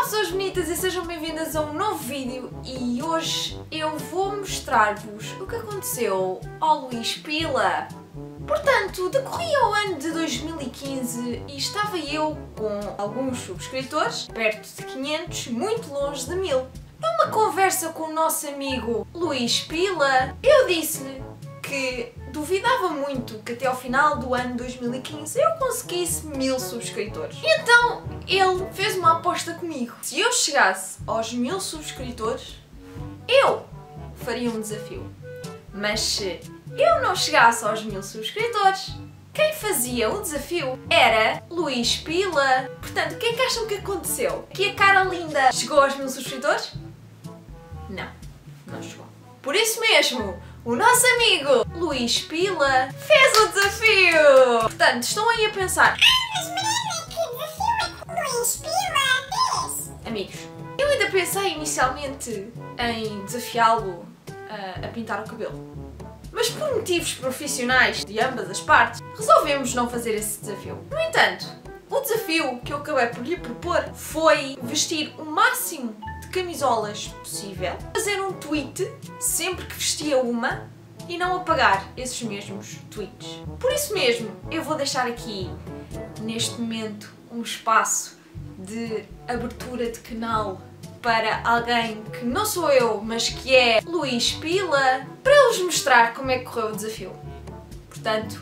pessoas bonitas e sejam bem-vindas a um novo vídeo e hoje eu vou mostrar-vos o que aconteceu ao Luís Pila. Portanto, decorria o ano de 2015 e estava eu com alguns subscritores, perto de 500, muito longe de 1000. Numa conversa com o nosso amigo Luís Pila, eu disse-lhe que duvidava muito que até ao final do ano 2015 eu conseguisse 1000 subscritores. E então ele fez uma aposta comigo. Se eu chegasse aos 1000 subscritores, eu faria um desafio. Mas se eu não chegasse aos 1000 subscritores, quem fazia o desafio era Luís Pila. Portanto, o que é que acham que aconteceu? Que a cara linda chegou aos 1000 subscritores? Não chegou. Por isso mesmo, o nosso amigo Luís Pila fez o desafio! Portanto, estão aí a pensar: mas Mariana, que desafio é que o Luís Pila fez? Amigos, eu ainda pensei inicialmente em desafiá-lo a pintar o cabelo. Mas por motivos profissionais de ambas as partes, resolvemos não fazer esse desafio. No entanto, o desafio que eu acabei por lhe propor foi vestir o máximo de camisolas possível, fazer um tweet sempre que vestia uma e não apagar esses mesmos tweets. Por isso mesmo, eu vou deixar aqui, neste momento, um espaço de abertura de canal para alguém que não sou eu, mas que é Luís Pila, para lhes mostrar como é que correu o desafio. Portanto...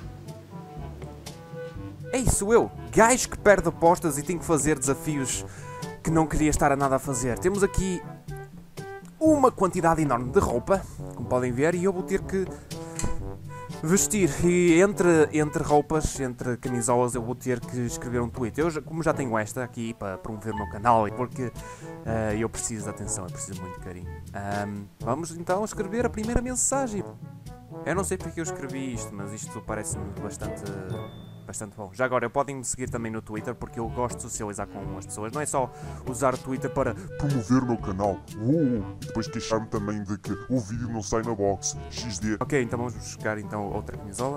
Ei, sou eu, gajo que perde apostas e tem que fazer desafios que não queria estar a nada a fazer. Temos aqui uma quantidade enorme de roupa, como podem ver, e eu vou ter que vestir. E entre roupas, entre camisolas, eu vou ter que escrever um tweet. Eu, como já tenho esta aqui para promover o meu canal, porque eu preciso de atenção, eu preciso muito de carinho. Vamos então escrever a primeira mensagem. Eu não sei porque eu escrevi isto, mas isto parece-me bastante bom. Já agora, podem me seguir também no Twitter, porque eu gosto de socializar com as pessoas. Não é só usar o Twitter para promover o meu canal. E depois queixar-me também de que o vídeo não sai na box. XD. Ok, então vamos buscar então outra camisola.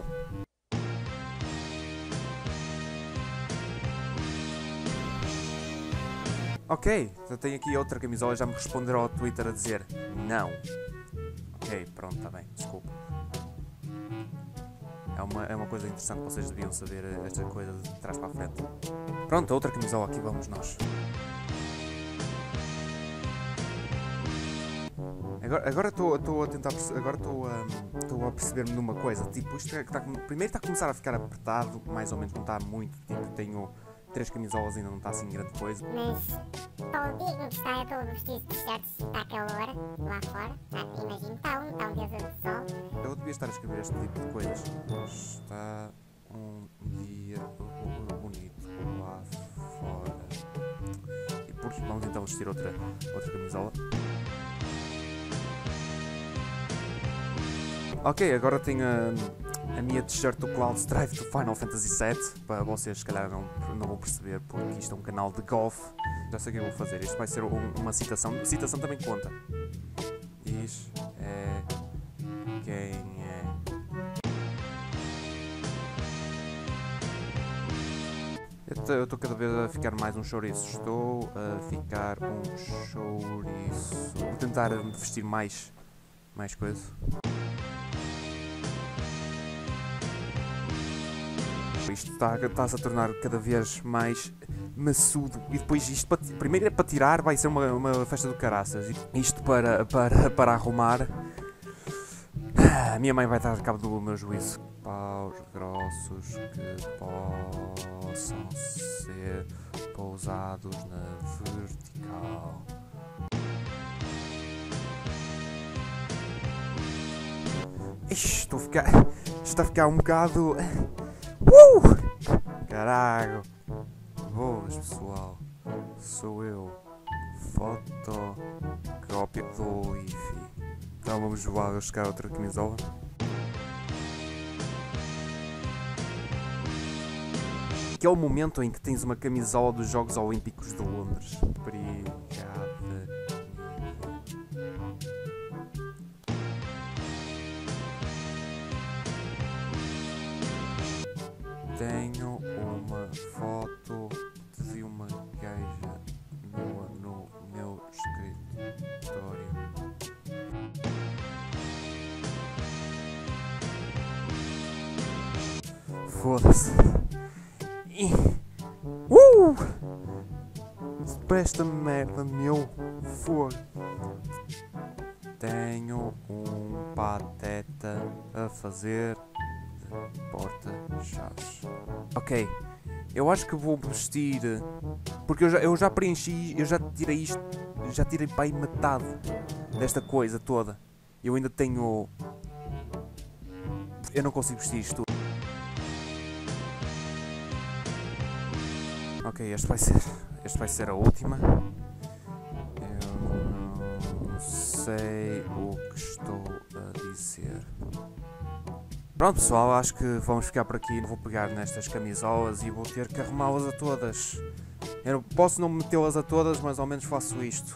Ok, já tenho aqui outra camisola. Já me responderam ao Twitter a dizer não. Ok, pronto, está bem, desculpa. É uma coisa interessante, vocês deviam saber esta coisa de trás para a frente. Pronto, outra camisola, aqui vamos nós. Agora estou a tentar estou a perceber-me numa coisa, tipo, isto primeiro está a começar a ficar apertado, mais ou menos, não está muito, tipo, tenho 3 camisolas, ainda não está assim grande coisa. Mas para o dia que está, eu estou vestido de t-shirts, está calor lá fora, imagino, está um dia de sol. Eu devia estar a escrever este tipo de coisas. Está um dia bonito lá fora. E por vamos então vestir outra camisola. Ok, agora tenho a minha t-shirt do Cloud Strife do Final Fantasy VII. Para vocês, se calhar, não vão perceber, porque isto é um canal de golfe. Já sei o que eu vou fazer. Isto vai ser uma citação. Citação também conta. Diz é quem é. Eu estou cada vez a ficar mais um chouriço. Estou a ficar um chouriço. Vou tentar vestir mais coisa. Isto está-se a tornar cada vez mais maçudo. E depois isto, primeiro é para tirar, vai ser uma festa do caraças. Isto para arrumar. A minha mãe vai estar a cabo do meu juízo. Paus grossos que possam ser pousados na vertical. Isto está a ficar um bocado... Caralho! Boas, pessoal. Sou eu. Fotocópia do Wi-Fi. Então vamos buscar outra camisola. Que é o momento em que tens uma camisola dos Jogos Olímpicos de Londres. Obrigada. Tenho uma foto de uma gaja nua no Foda-se. Para esta merda, meu fogo. Tenho um pateta a fazer de porta-chaves. Ok, eu acho que vou vestir, porque eu já preenchi, eu já tirei isto, já tirei para aí metade desta coisa toda. Eu ainda tenho, eu não consigo vestir isto tudo. Ok, este vai ser a última. Eu não sei o que estou a dizer. Pronto pessoal, acho que vamos ficar por aqui. Vou pegar nestas camisolas e vou ter que arrumá-las a todas. Eu posso não metê-las a todas, mas ao menos faço isto.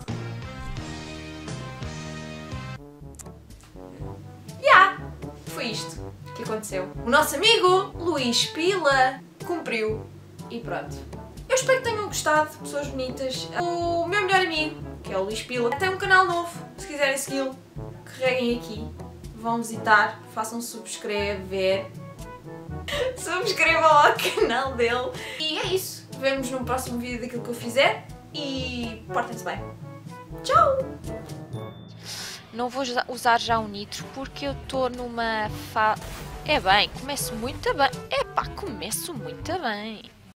Foi isto que aconteceu. O nosso amigo Luís Pila cumpriu e pronto. Eu espero que tenham gostado, pessoas bonitas. O meu melhor amigo, que é o Luís Pila, tem um canal novo. Se quiserem segui-lo, carreguem aqui. Vão visitar, façam subscrever. Subscrevam ao canal dele. E é isso. Vemo-nos no próximo vídeo daquilo que eu fizer. E portem-se bem. Tchau! Não vou usar já o nitro porque eu estou numa fase... É bem, começo muito bem. Epá, começo muito bem.